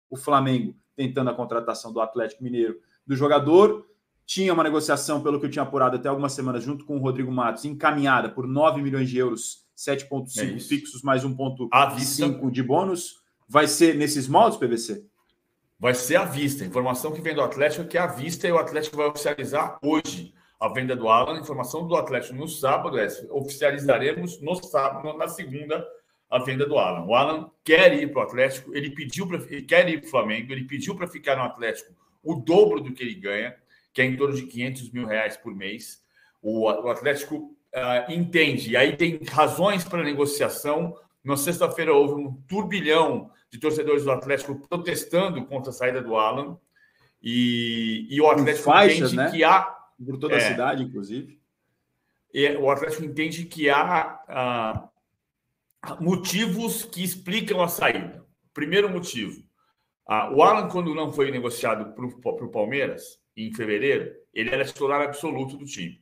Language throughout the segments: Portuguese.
o Flamengo tentando a contratação do Atlético Mineiro do jogador. Tinha uma negociação, pelo que eu tinha apurado até algumas semanas, junto com o Rodrigo Matos, encaminhada por 9 milhões de euros, 7,5 fixos mais 1,5 de bônus. Vai ser nesses moldes, PVC? Vai ser à vista. A informação que vem do Atlético é que é à vista e o Atlético vai oficializar hoje a venda do Alan. Informação do Atlético no sábado oficializaremos no sábado, na segunda, a venda do Alan. O Alan quer ir para o Atlético, ele quer ir para o Flamengo, ele pediu para ficar no Atlético o dobro do que ele ganha, que é em torno de R$500 mil por mês. O Atlético entende, e aí tem razões para a negociação. Na sexta-feira houve um turbilhão de torcedores do Atlético protestando contra a saída do Alan, e o Atlético faixas, entende, né? Que há... Por toda a cidade, inclusive. O Atlético entende que há motivos que explicam a saída. Primeiro motivo, o Alan, quando não foi negociado para o Palmeiras, em fevereiro, ele era titular absoluto do time.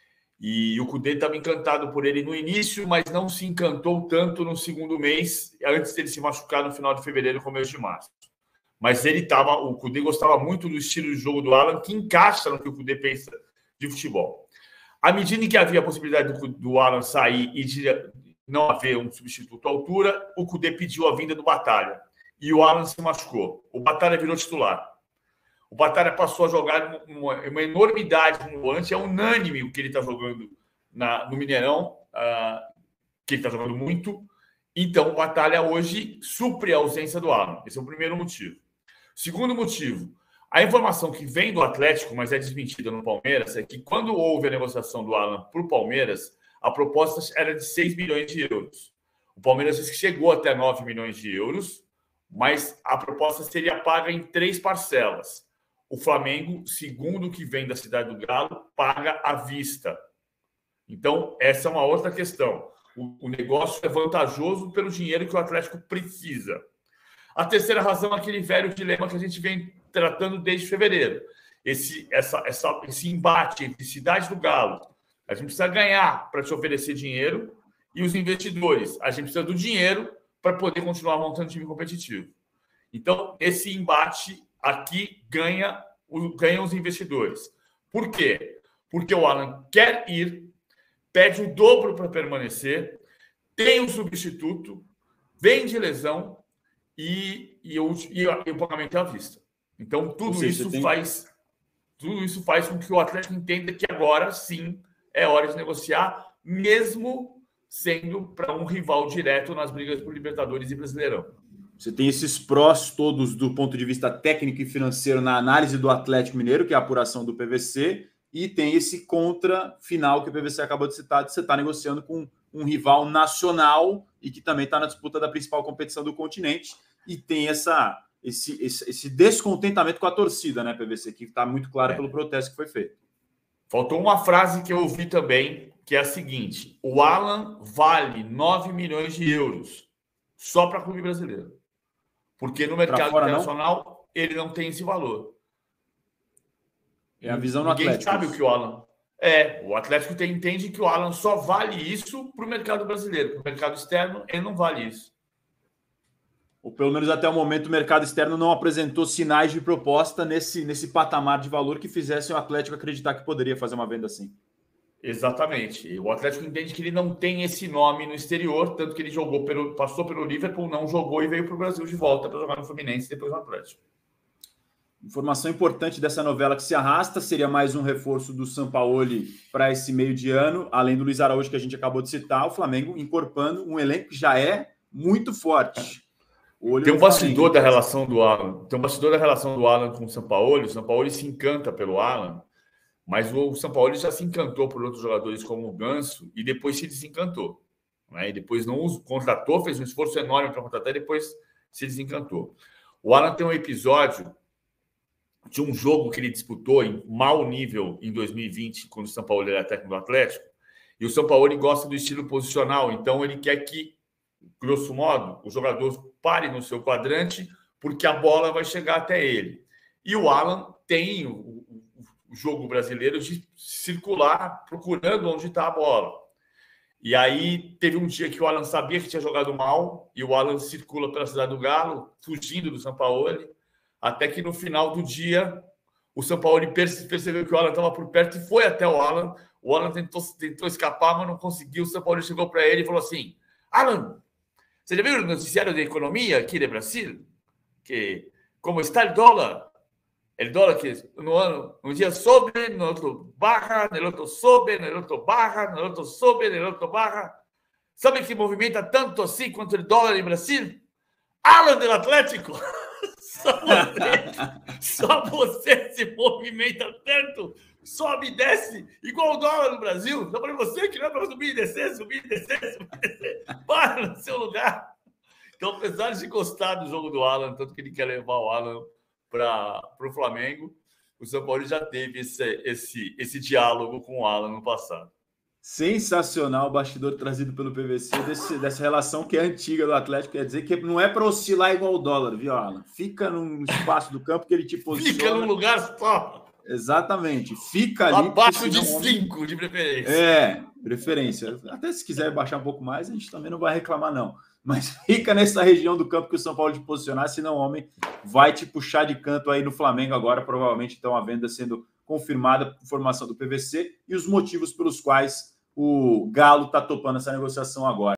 E o Cudê estava encantado por ele no início, mas não se encantou tanto no segundo mês, antes dele se machucar no final de fevereiro, começo de março. Mas o Cudê gostava muito do estilo de jogo do Alan, que encaixa no que o Cudê pensa de futebol. À medida que havia a possibilidade do Alan sair e de não haver um substituto à altura, o Cudê pediu a vinda do Batalha. E o Alan se machucou. O Batalha virou titular. O Batalha passou a jogar uma enormidade no volante. É unânime o que ele está jogando no Mineirão, que ele está jogando muito. Então, o Batalha hoje supre a ausência do Alan. Esse é o primeiro motivo. Segundo motivo, a informação que vem do Atlético, mas é desmentida no Palmeiras, é que quando houve a negociação do Alan para o Palmeiras, a proposta era de 6 milhões de euros. O Palmeiras disse que chegou até 9 milhões de euros, mas a proposta seria paga em 3 parcelas. O Flamengo, segundo o que vem da Cidade do Galo, paga à vista. Então, essa é uma outra questão. O negócio é vantajoso pelo dinheiro que o Atlético precisa. A terceira razão é aquele velho dilema que a gente vem tratando desde fevereiro. Esse embate entre Cidade do Galo. A gente precisa ganhar para te oferecer dinheiro, e os investidores. A gente precisa do dinheiro para poder continuar montando time competitivo. Então, esse embate aqui ganham os investidores. Por quê? Porque o Alan quer ir, pede o dobro para permanecer, tem um substituto, vem de lesão e o pagamento é à vista. Então, tudo isso faz com que o Atlético entenda que agora sim é hora de negociar, mesmo sendo para um rival direto nas brigas por Libertadores e Brasileirão. Você tem esses prós todos do ponto de vista técnico e financeiro na análise do Atlético Mineiro, que é a apuração do PVC, e tem esse contra final que o PVC acabou de citar, de você estar negociando com um rival nacional e que também está na disputa da principal competição do continente, e tem esse descontentamento com a torcida, né, PVC, que está muito claro pelo protesto que foi feito. Faltou uma frase que eu ouvi também, que é a seguinte: o Alan vale 9 milhões de euros só para clube brasileiro. Porque no mercado internacional ele não tem esse valor. É a visão do Ninguém Atlético. sabe o que o Alan... o Atlético entende que o Alan só vale isso para o mercado brasileiro. Para o mercado externo, ele não vale isso. Ou pelo menos até o momento o mercado externo não apresentou sinais de proposta nesse patamar de valor que fizesse o Atlético acreditar que poderia fazer uma venda assim. Exatamente. O Atlético entende que ele não tem esse nome no exterior, tanto que ele passou pelo Liverpool, não jogou e veio para o Brasil de volta para jogar no Fluminense e depois no Atlético. Informação importante dessa novela que se arrasta, seria mais um reforço do Sampaoli para esse meio de ano, além do Luiz Araújo que a gente acabou de citar, o Flamengo incorporando um elenco que já é muito forte. Tem um bastidor da relação do Alan. Tem um bastidor da relação do Alan com o Sampaoli. O Sampaoli se encanta pelo Alan, mas o Sampaoli já se encantou por outros jogadores como o Ganso e depois se desencantou. Né? E depois não os contratou, fez um esforço enorme para contratar e depois se desencantou. O Alan tem um episódio de um jogo que ele disputou em mau nível em 2020, quando o Sampaoli era técnico do Atlético, e o Sampaoli gosta do estilo posicional, então ele quer que, grosso modo, o jogador pare no seu quadrante, porque a bola vai chegar até ele. E o Alan tem o jogo brasileiro de circular procurando onde está a bola. E aí teve um dia que o Alan sabia que tinha jogado mal, e o Alan circula pela cidade do Galo, fugindo do Sampaoli, até que no final do dia o Sampaoli percebeu que o Alan estava por perto e foi até o Alan. O Alan tentou escapar, mas não conseguiu. O Sampaoli chegou para ele e falou assim: Alan, você já viu o noticiário de economia aqui de Brasil? Que como está o dólar? O dólar que um dia sobe, no outro baja, no outro sobe, no outro baja, no outro sobe, no outro baja. Sabe que movimenta tanto assim quanto o dólar em Brasil? Alan do Atlético! Só você se movimenta tanto, sobe e desce, igual o dólar no Brasil. Só para você que não é para subir e descer, subir e descer, subir e descer. Para no seu lugar. Então, apesar de gostar do jogo do Alan, tanto que ele quer levar o Alan para o Flamengo, o São Paulo já teve esse diálogo com o Alan no passado. Sensacional o bastidor trazido pelo PVC dessa relação que é antiga do Atlético. Quer dizer que não é para oscilar igual o dólar, viu, Alan? Fica num espaço do campo que ele te posiciona. Fica num lugar só. Exatamente. Fica ali. Abaixo de 5, de preferência. É, preferência. Até se quiser baixar um pouco mais, a gente também não vai reclamar, não. Mas fica nessa região do campo que o São Paulo te posicionar, senão o homem vai te puxar de canto aí no Flamengo agora. Provavelmente, então, a venda sendo confirmada por formação do PVC e os motivos pelos quais o Galo está topando essa negociação agora.